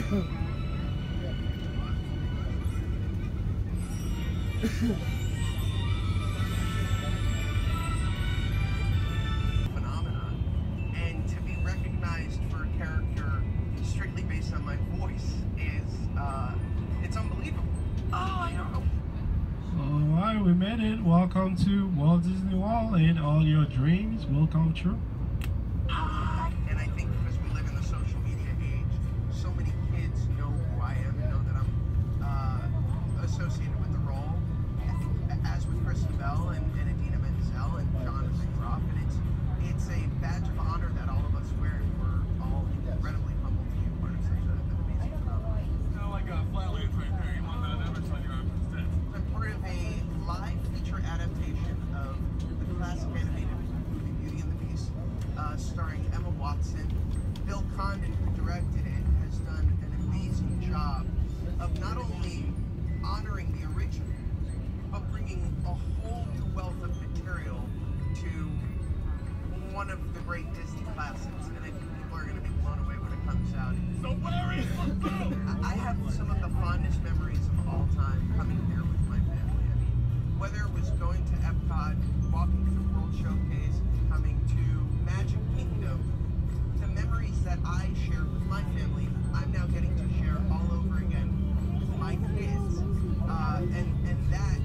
Phenomenon, and to be recognized for a character strictly based on my voice is it's unbelievable. Oh, I don't know. Alright, we made it. Welcome to Walt Disney World, and all your dreams will come true. And I think because we live in the social media age, so many kids know who I am, know that I'm associated with the role, as with Kristen Bell and Idina Menzel and Jonathan Groff, and it's a badge of honor that all of us wear, and we're all incredibly humbled to be part of such an amazing phenomenon. Kind of like a Flatlands right there. You want that never on your arm instead. I'm part of a live feature adaptation of the classic animated movie Beauty and the Beast, starring Emma Watson. Bill Condon, who directed it, has done an amazing job of not only honoring the original, but bringing a whole new wealth of material to one of the great Disney classics. And I think people are going to be blown away when it comes out. So where is the boat? I have some of the fondest memories of all time coming here with my family. I mean, whether it was going to Epcot, walking through World Showcase, coming to Magic Kingdom, the memories that I shared with my family, I'm now getting to share all over again with my kids. And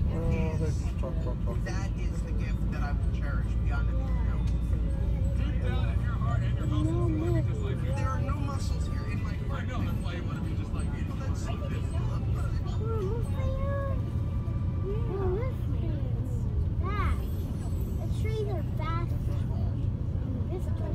that is the gift that I will cherish beyond anything else. Deep down in your heart and your muscles, you want to be just like me. There are no muscles here in my heart. I know, that's why you want to be just like me. Well, that's so beautiful. The trees are fast. Visitors.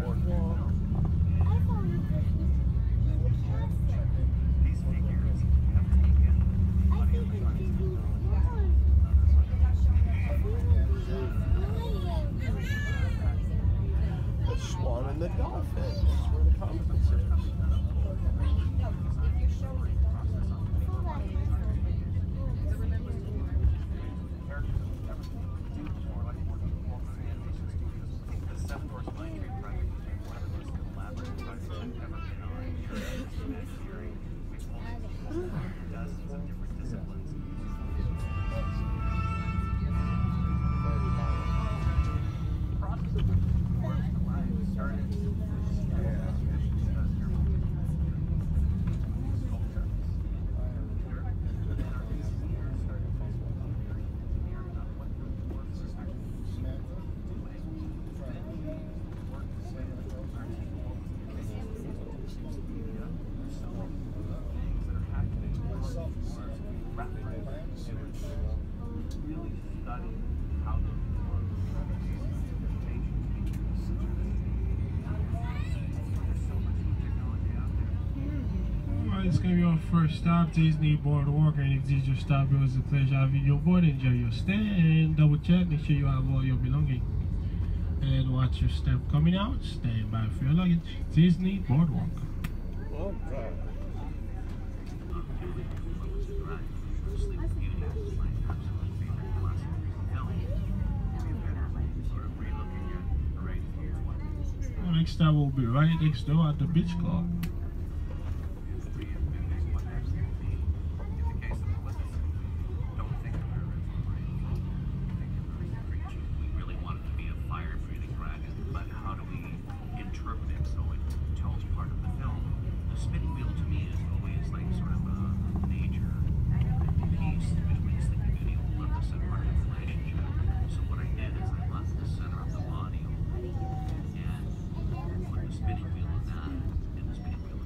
boardwalk. I thought it was the castle. These figures have taken I think it's Disney World. The swan and the dolphin. That's where the conference is. the Seven Dwarfs Mine Train project has been one of the most collaborative projects I've ever been on. Engineering, which holds dozens of different disciplines. The process of Dwarfs to Life started really study how those work. There's so much new technology out there. Alright, it's gonna be our first stop, Disney Boardwalk, and if this is your stop, it was a pleasure having you aboard. Enjoy your stay and double check, make sure you have all your belongings. And watch your step coming out, stand by for your luggage. Disney Boardwalk. Oh, God. Well, next stop will be right next door at the Beach Club. We really want it to be a fire-breathing dragon, but how do we interpret it so it tells part of the film? The spinning wheel to me is always like sort of a major piece between Sleeping Beauty and Olympus and part of the relationship. So what I did is I left the center of the body open and put the spinning wheel in that, and the spinning wheel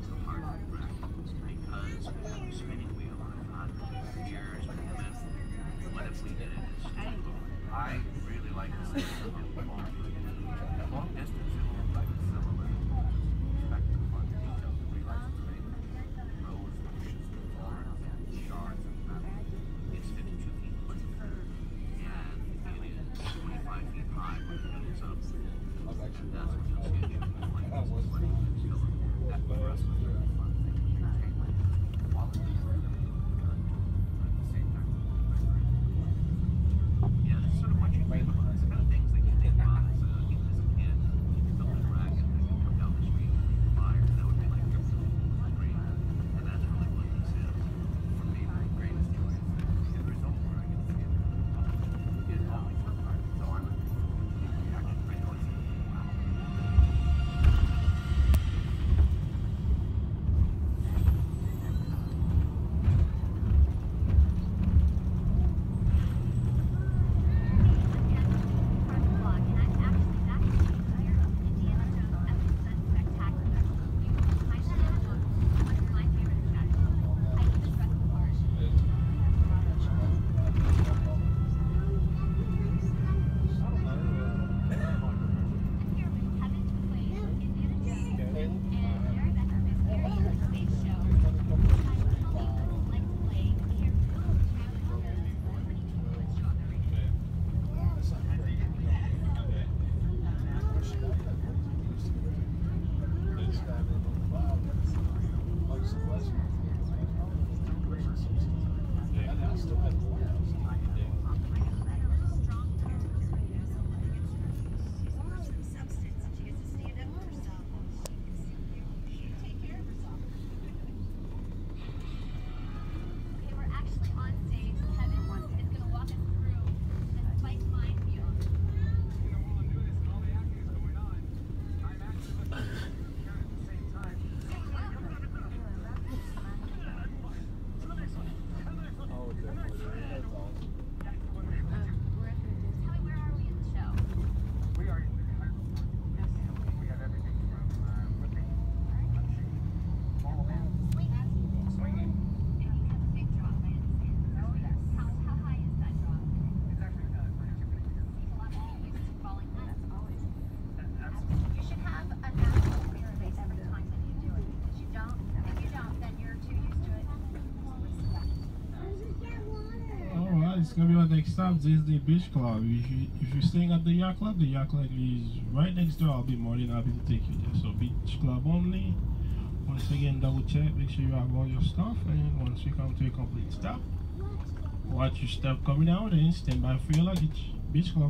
It's gonna be our next stop, Disney Beach Club. If you're staying at the yacht club is right next door. I'll be more than happy to take you there. So Beach Club only. Once again, double check, make sure you have all your stuff, and once you come to a complete stop, watch your step coming out and stand by for your luggage. Beach Club.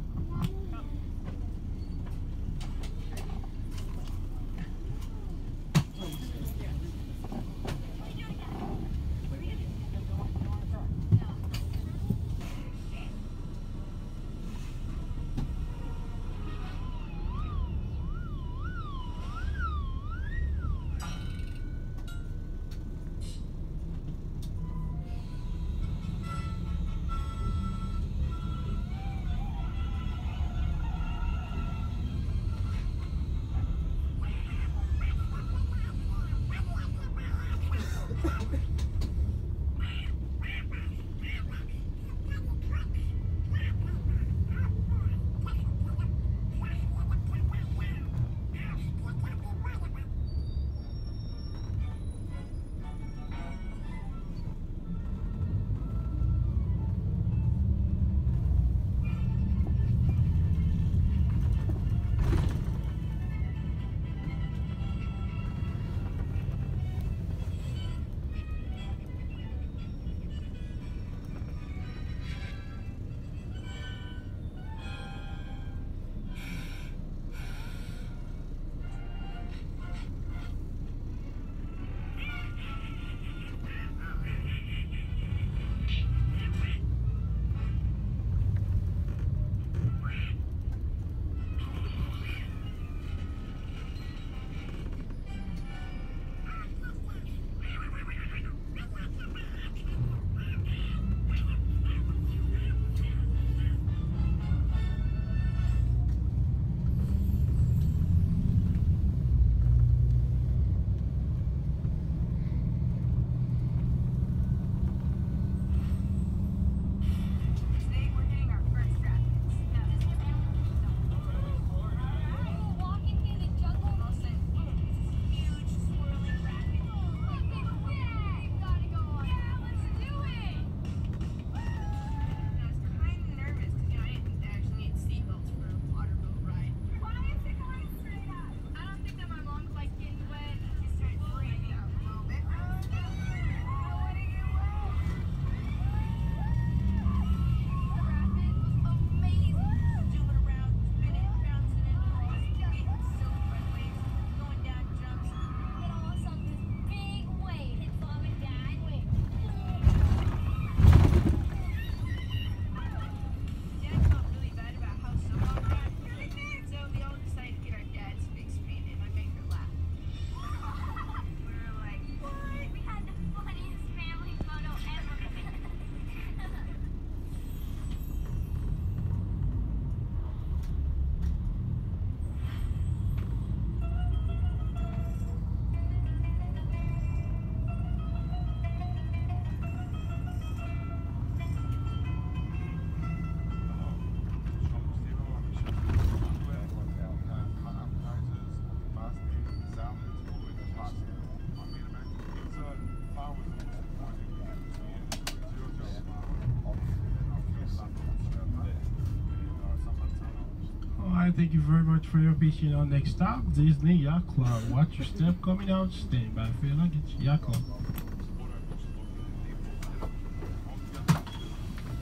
Thank you very much for your patience. On next stop, Disney Yacht Club. Watch your step coming out. Stand by for your luggage. Yacht Club.